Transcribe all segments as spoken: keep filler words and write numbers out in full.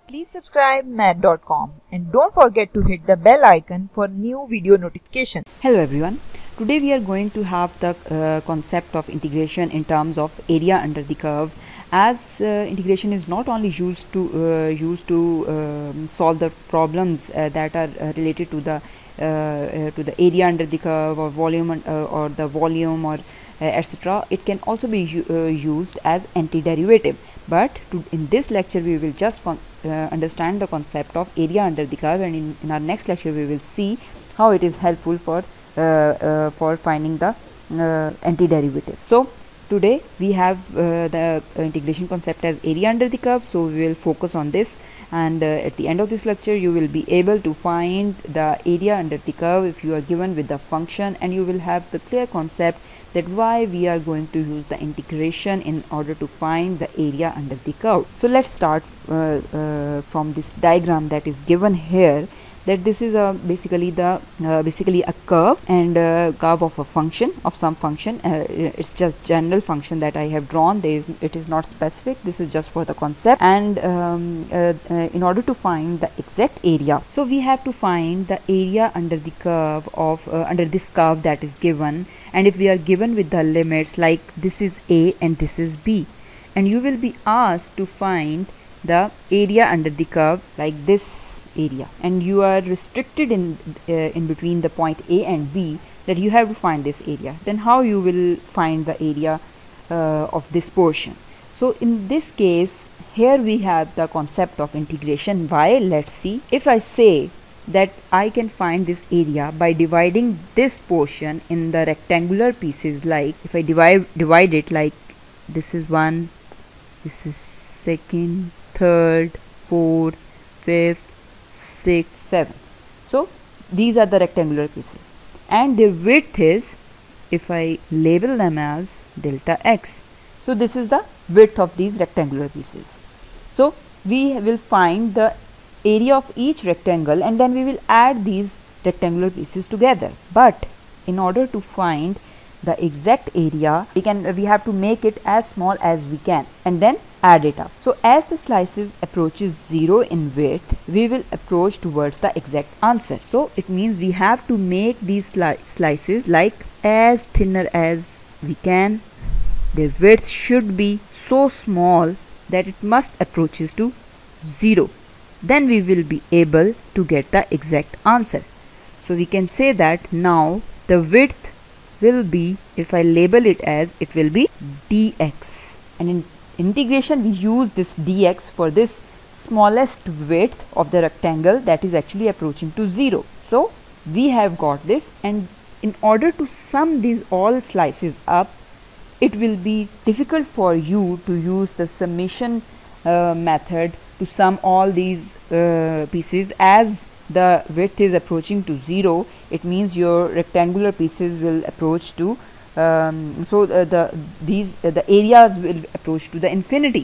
Please subscribe math dot com and don't forget to hit the bell icon for new video notification. Hello everyone. Today we are going to have the uh, concept of integration in terms of area under the curve, as uh, integration is not only used to uh, used to um solve the problems uh, that are uh, related to the uh, uh, to the area under the curve or volume uh, or the volume or uh, etc. It can also be uh, used as antiderivative. But to, in this lecture we will just uh, understand the concept of area under the curve, and in, in our next lecture we will see how it is helpful for uh, uh, for finding the uh, antiderivative. So today we have uh, the uh, integration concept as area under the curve, so we will focus on this, and uh, at the end of this lecture you will be able to find the area under the curve if you are given with the function, and you will have the clear concept that why we are going to use the integration in order to find the area under the curve. So let's start uh, uh, from this diagram that is given here, that this is a basically the uh, basically a curve and uh, curve of a function of some function. Uh, it's just general function that I have drawn. There is it is not specific. This is just for the concept, and um, uh, uh, in order to find the exact area, so we have to find the area under the curve of uh, under this curve that is given. And if we are given with the limits like this is A and this is B, and you will be asked to find the area under the curve like this area, and you are restricted in uh, in between the point A and B, that you have to find this area, then how you will find the area uh, of this portion? So in this case here we have the concept of integration. Why? Let's see. If I say that I can find this area by dividing this portion in the rectangular pieces, like if I divide divide it like this is one, this is second, third, fourth, fifth, sixth, seventh. So these are the rectangular pieces, and their width is, if I label them as delta x, so this is the width of these rectangular pieces. So we will find the area of each rectangle, and then we will add these rectangular pieces together. But in order to find the exact area, we can we have to make it as small as we can and then add it up. So as the slices approaches zero in width, we will approach towards the exact answer. So it means we have to make these sli slices like as thinner as we can. Their width should be so small that it must approaches to zero. Then we will be able to get the exact answer. So we can say that now the width will be, if I label it as, it will be dx, and in integration we use this dx for this smallest width of the rectangle that is actually approaching to zero. So we have got this, and in order to sum these all slices up, it will be difficult for you to use the summation uh, method to sum all these uh, pieces. As the width is approaching to zero, it means your rectangular pieces will approach to um, so uh, the these uh, the areas will approach to the infinity.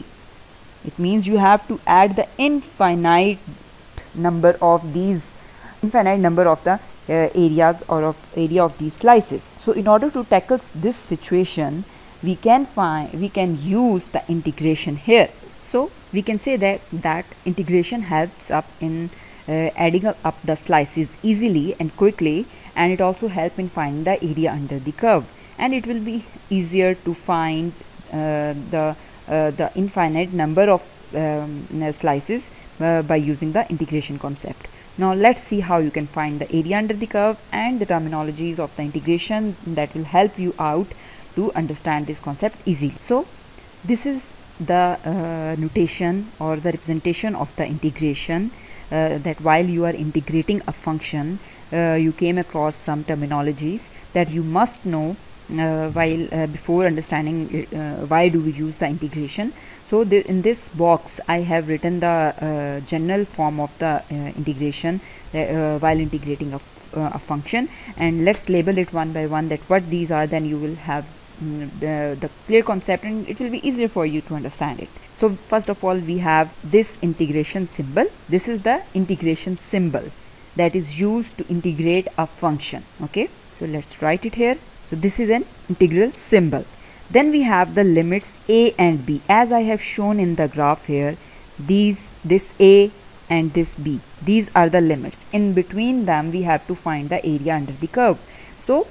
It means you have to add the infinite number of these infinite number of the uh, areas or of area of these slices. So in order to tackle this situation, we can find we can use the integration here. So we can say that that integration helps up in uh, adding up, up the slices easily and quickly, and it also helps in finding the area under the curve, and it will be easier to find uh, the uh, the infinite number of um, slices uh, by using the integration concept. Now let's see how you can find the area under the curve and the terminologies of the integration that will help you out to understand this concept easily. So this is the uh, notation or the representation of the integration, uh, that while you are integrating a function, uh, you came across some terminologies that you must know uh, while uh, before understanding uh, why do we use the integration. So the, in this box I have written the uh, general form of the uh, integration uh, while integrating a, uh, a function, and let's label it one by one that what these are, then you will have The, the clear concept, and it will be easier for you to understand it. So first of all we have this integration symbol. This is the integration symbol that is used to integrate a function. Okay, so let's write it here. So this is an integral symbol. Then we have the limits a and b. As I have shown in the graph here, these, this A and this B, these are the limits. In between them we have to find the area under the curve. So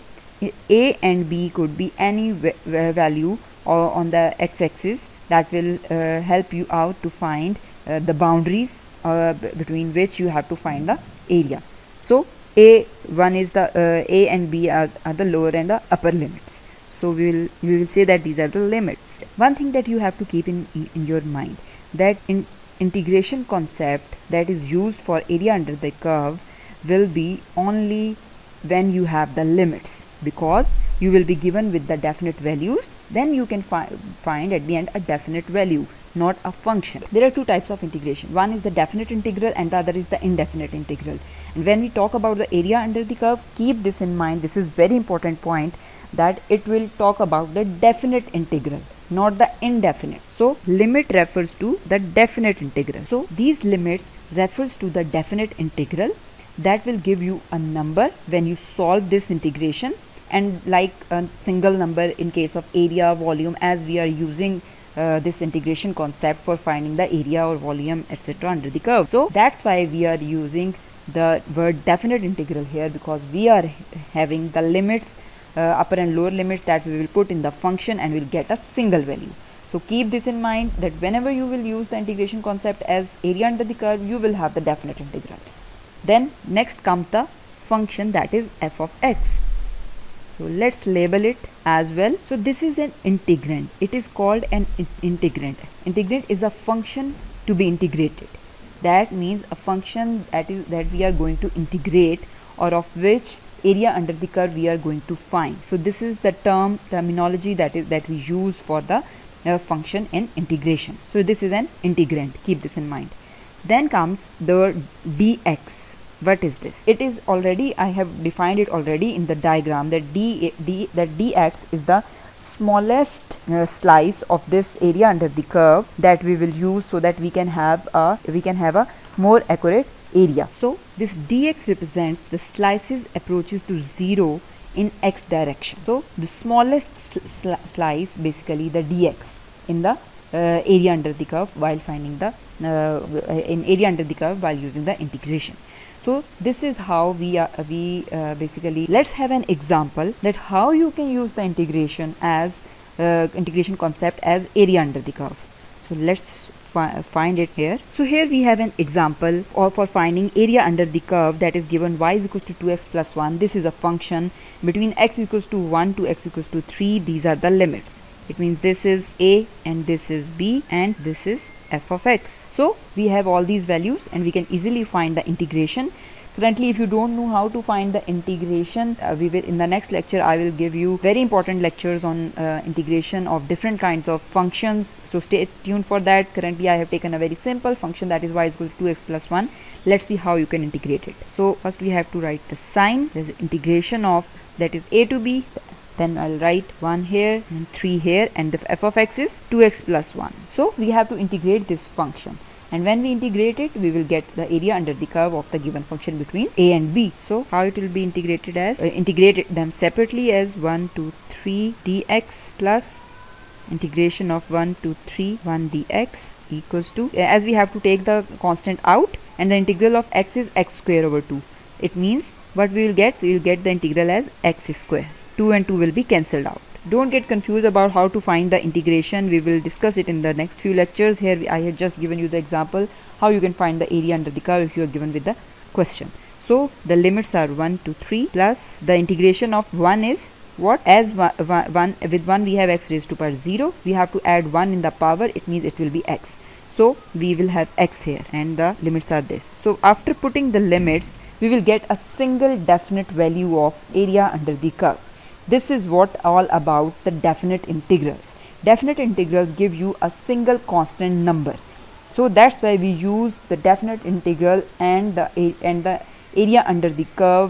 A and B could be any value or on the x-axis that will uh, help you out to find uh, the boundaries uh, between which you have to find the area. So A one is the uh, A and B are, are the lower and the upper limits. So we will we will say that these are the limits. One thing that you have to keep in in your mind, that in integration concept that is used for area under the curve will be only when you have the limits, because you will be given with the definite values, then you can fi find at the end a definite value, not a function. There are two types of integration. One is the definite integral and the other is the indefinite integral. And when we talk about the area under the curve, keep this in mind. This is very important point, that it will talk about the definite integral, not the indefinite. So limit refers to the definite integral. So these limits refers to the definite integral that will give you a number when you solve this integration, and like a single number in case of area, volume, as we are using uh, this integration concept for finding the area or volume etc under the curve. So that's why we are using the word definite integral here, because we are having the limits, uh, upper and lower limits, that we will put in the function and will get a single value. So keep this in mind, that whenever you will use the integration concept as area under the curve, you will have the definite integral. Then next comes the function, that is f of x. So let's label it as well. So this is an integrand. It is called an in integrand. Integrand is a function to be integrated. That means a function that is that we are going to integrate, or of which area under the curve we are going to find. So this is the term terminology that is that we use for the uh, function in integration. So this is an integrand. Keep this in mind. Then comes the dx. What is this? It is already, I have defined it already in the diagram, that d, d that dx is the smallest uh, slice of this area under the curve that we will use, so that we can have a we can have a more accurate area. So this dx represents the slices approaches to zero in x direction. So the smallest sl slice, basically the dx in the uh, area under the curve while finding the uh, in area under the curve while using the integration. So this is how we are we uh, basically, let's have an example that how you can use the integration as uh, integration concept as area under the curve. So let's fi find it here. So here we have an example or for finding area under the curve, that is given y is equals to two x plus one. This is a function between x equals to one to x equals to three. These are the limits. It means this is a and this is b and this is f of x. So we have all these values and we can easily find the integration. Currently, if you don't know how to find the integration, uh, we will in the next lecture I will give you very important lectures on uh, integration of different kinds of functions. So stay tuned for that. Currently I have taken a very simple function, that is y is equal to two x plus one. Let's see how you can integrate it. So first we have to write the sign. There's integration of, that is a to b. Then I'll write one here and three here, and the f of x is two x plus one. So we have to integrate this function, and when we integrate it, we will get the area under the curve of the given function between a and b. So how it will be integrated as, uh, integrate them separately as one, two, three dx plus integration of one, two, three, one dx equals to, uh, as we have to take the constant out, and the integral of x is x square over two. It means what we will get, we will get the integral as x square. two and two will be cancelled out. Don't get confused about how to find the integration. We will discuss it in the next few lectures. Here I have just given you the example how you can find the area under the curve if you are given with the question. So the limits are one, two, three plus the integration of one is what? As one, one with one we have x raised to power zero. We have to add one in the power. It means it will be x. So we will have x here and the limits are this. So after putting the limits, we will get a single definite value of area under the curve. This is what all about the definite integrals. Definite integrals give you a single constant number. So that's why we use the definite integral and the and the area under the curve.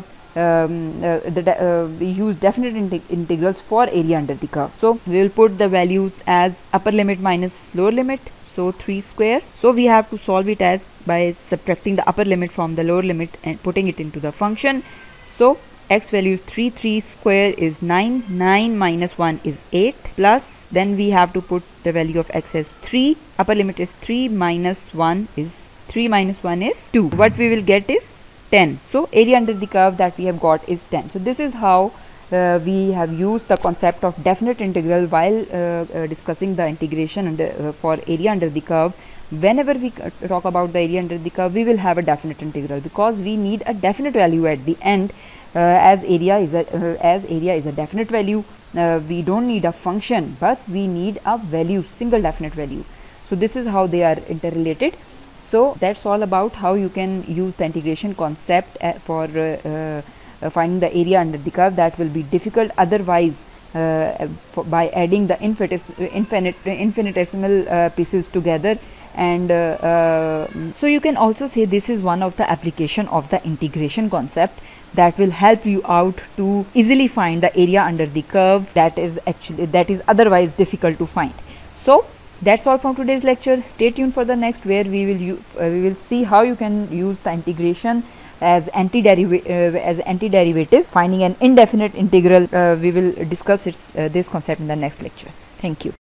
Um, uh, the, uh, we use definite integ integrals for area under the curve. So we will put the values as upper limit minus lower limit. So three square. So we have to solve it as by subtracting the upper limit from the lower limit and putting it into the function. So x value is three, three square is nine, nine minus one is eight, plus then we have to put the value of x as three, upper limit is three minus one is three minus one is two. What we will get is ten. So area under the curve that we have got is ten. So this is how uh, we have used the concept of definite integral while uh, uh, discussing the integration under, uh, for area under the curve. Whenever we talk about the area under the curve, we will have a definite integral, because we need a definite value at the end. Uh, as area is a uh, as area is a definite value, uh, we don't need a function, but we need a value, single definite value. So this is how they are interrelated. So that's all about how you can use the integration concept uh, for uh, uh, finding the area under the curve. That will be difficult otherwise, uh, for, by adding the infinite, infinite infinitesimal uh, pieces together. And uh, uh, so you can also say this is one of the application of the integration concept that will help you out to easily find the area under the curve that is actually that is otherwise difficult to find. So that's all from today's lecture. Stay tuned for the next, where we will u uh, we will see how you can use the integration as anti-derivative, uh, as anti-derivative, finding an indefinite integral. Uh, we will discuss its uh, this concept in the next lecture. Thank you.